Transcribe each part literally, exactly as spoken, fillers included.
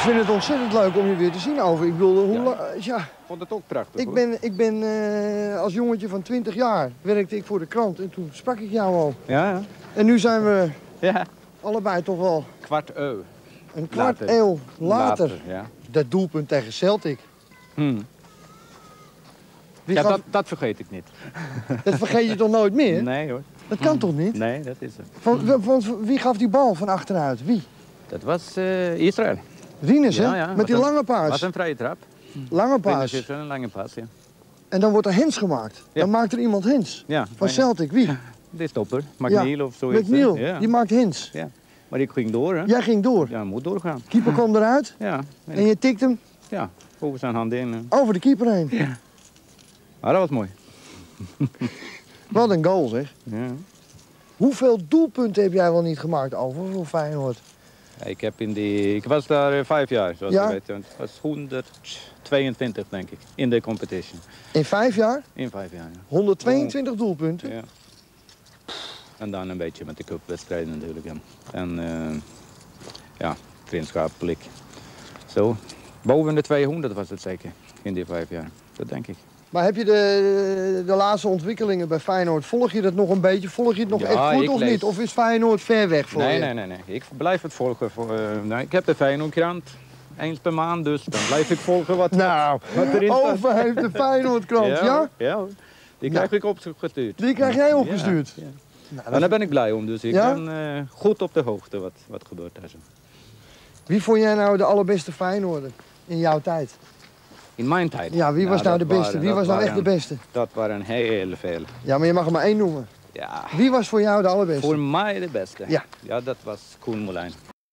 vind het ontzettend leuk om je weer te zien, over. Ik bedoel, hoe Ja. ja. Ik vond het ook prachtig. Ik ben, ik ben uh, als jongetje van twintig jaar werkte ik voor de krant en toen sprak ik jou al. Ja, ja. En nu zijn we ja. allebei toch wel Kwart eeuw. een kwart Later. eeuw later. Later, ja. Dat doelpunt tegen Celtic. Hmm. Wie Ja, gaf- dat, dat vergeet ik niet. Dat vergeet je toch nooit meer? Nee hoor. Dat kan toch niet? Nee, dat is het. Van, van, van- wie gaf die bal van achteruit? Wie? Dat was uh, Israël. Rinus, Ja, hè? ja, Met wat die een- lange paas. Wat een vrije trap. Lange Binnen paas. zit een lange pas, ja. En dan wordt er hens gemaakt. Ja. Dan maakt er iemand hens. Ja, Van bijna. Celtic, wie? De stopper, McNeil of zoiets. McNeil, Ja. die maakt hens. ja. Maar ik ging door, hè. Jij ging door. Ja, moet doorgaan. Keeper kwam eruit Ja. en je tikt hem Ja, over zijn handen in. hè. over de keeper heen. Ja. Maar dat was mooi. Wat een goal, zeg. Ja. Hoeveel doelpunten heb jij wel niet gemaakt over voor Feyenoord? Ja, Ik, heb in die, ik was daar eh, vijf jaar, zoals Ja? je weet. Het was honderdtweeëntwintig, denk ik, in de competition. In vijf jaar? In vijf jaar, ja. honderdtweeëntwintig doelpunten. ja. En dan een beetje met de cupwedstrijden natuurlijk. Ja. En uh, ja, vriendschappelijk. Zo, boven de tweehonderd was het zeker, in die vijf jaar. Dat denk ik. Maar heb je de, de laatste ontwikkelingen bij Feyenoord, volg je dat nog een beetje? Volg je het nog Ja, echt goed ik of lees- niet? Of is Feyenoord ver weg voor Nee, je? nee, nee, nee. Ik blijf het volgen. Voor, uh, nee, ik heb de Feyenoordkrant eens per maand, dus dan blijf ik volgen wat, Nou, wat erin staat. Over heeft de Feyenoordkrant, ja? Ja, ja hoor. Die krijg Nou. ik opgestuurd. Die krijg jij opgestuurd? Ja, ja. Nou, En dat- daar ben ik blij om, dus ik Ja? ben uh, goed op de hoogte wat, wat gebeurt daar zo. Wie vond jij nou de allerbeste Feyenoorder in jouw tijd? In mijn tijd? Ja, wie was nou de dat beste? waren- Wie dat was nou echt waren- de beste? Dat waren heel veel. Ja, maar je mag er maar één noemen. Ja, Wie was voor jou de allerbeste? voor mij de beste. Ja. Ja, dat was Koen Moulijn.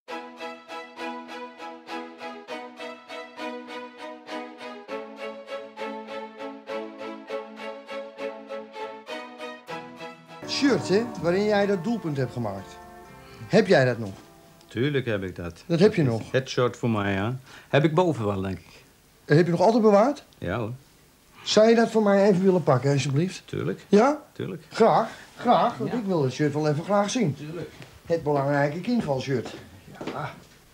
Shirt, hè, waarin jij dat doelpunt hebt gemaakt. Heb jij dat nog? Tuurlijk heb ik dat. Dat heb je nog. Het shirt voor mij, ja. Heb ik boven wel, denk ik. Dat heb je nog altijd bewaard? Ja hoor, Zou je dat voor mij even willen pakken, alsjeblieft? tuurlijk, Ja? tuurlijk. Graag. Graag, want ik wil het shirt wel even graag zien. Tuurlijk. Het belangrijke invalshirt. Ja.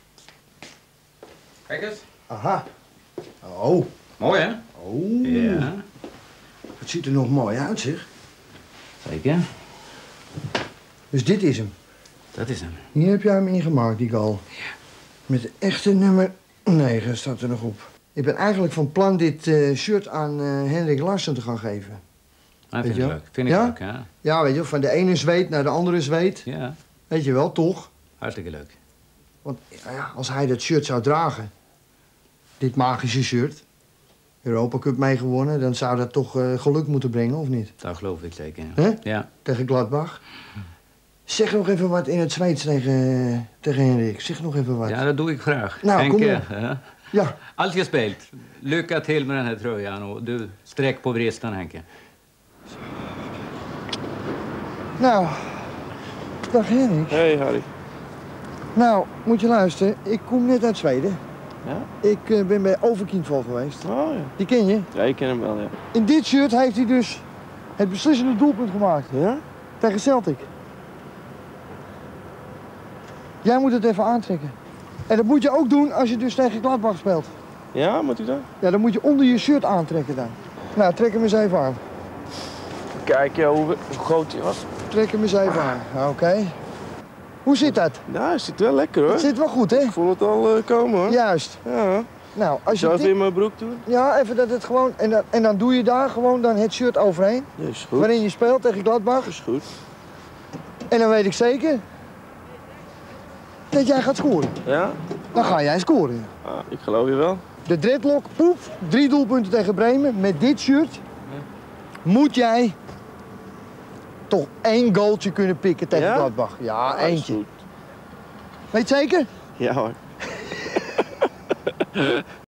Kijk eens. Aha. Oh. Mooi, hè? Oh. Ja. Het ziet er nog mooi uit, zeg. Zeker. Dus dit is hem. Dat is hem. Hier heb jij hem ingemaakt, die goal. Ja. Met de echte nummer negen staat er nog op. Ik ben eigenlijk van plan dit eh, shirt aan uh, Henrik Larsen te gaan geven. Dat Weet vind je ik wel? leuk. Vind ik Ja? leuk, hè? Ja, weet je, van de ene zweet naar de andere zweet. Ja, Weet je wel, toch? hartstikke leuk. Want ja, als hij dat shirt zou dragen, dit magische shirt, Europa Cup meegewonnen, dan zou dat toch uh, geluk moeten brengen, of niet? Dat geloof ik zeker. Hè? Ja. Tegen Gladbach. Zeg nog even wat in het Zweeds tegen, tegen Henrik. Zeg nog even wat. ja, dat doe ik graag. Nou, Henk, kom eh, op. hè? Ja. Allt je speelt. Lycka till med den här tröjan och du sträck på bristen, Henke. Nou, dag Henrik. Hey Harry. Nou, moet je luisteren. Ik kom net uit Zweden. Ja? Ik uh, ben bij Overkindval geweest. Oh ja. Die ken je? Ja, ik ken hem wel, ja. In dit shirt heeft hij dus het beslissende doelpunt gemaakt. Ja? Tegen Celtic. Jij moet het even aantrekken. En dat moet je ook doen als je dus tegen Gladbach speelt. Ja, moet u dat? Ja, dan moet je onder je shirt aantrekken dan. Nou, trek hem eens even aan. Kijk ja, hoe, hoe groot hij was. Trek hem eens even aan. Oké. Hoe zit dat? Ja, hij zit wel lekker hoor. Het zit wel goed, hè? Ik voel het al uh, komen hoor. Juist. Ja. Nou, als je Zou even dit... in mijn broek doen? Ja, even dat het gewoon... En dan, en dan doe je daar gewoon dan het shirt overheen. Ja, is goed. Waarin je speelt tegen Gladbach. Is goed. En dan weet ik zeker... dat jij gaat scoren. Ja? Dan ga jij scoren. Ah, ik geloof je wel. De dreadlock, poef, drie doelpunten tegen Bremen. Met dit shirt moet jij toch één goaltje kunnen pikken tegen Ja? Gladbach. Ja, Ah, is eentje. goed. Weet je zeker? Ja hoor.